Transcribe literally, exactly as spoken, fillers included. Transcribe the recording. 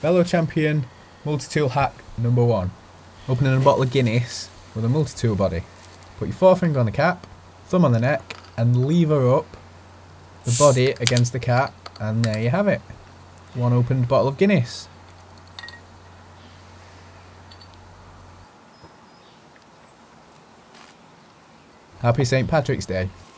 VeloChampion multi-tool hack number one. Opening a bottle of Guinness with a multi-tool body. Put your forefinger on the cap, thumb on the neck, and lever up the body against the cap, and there you have it. One opened bottle of Guinness. Happy Saint Patrick's Day.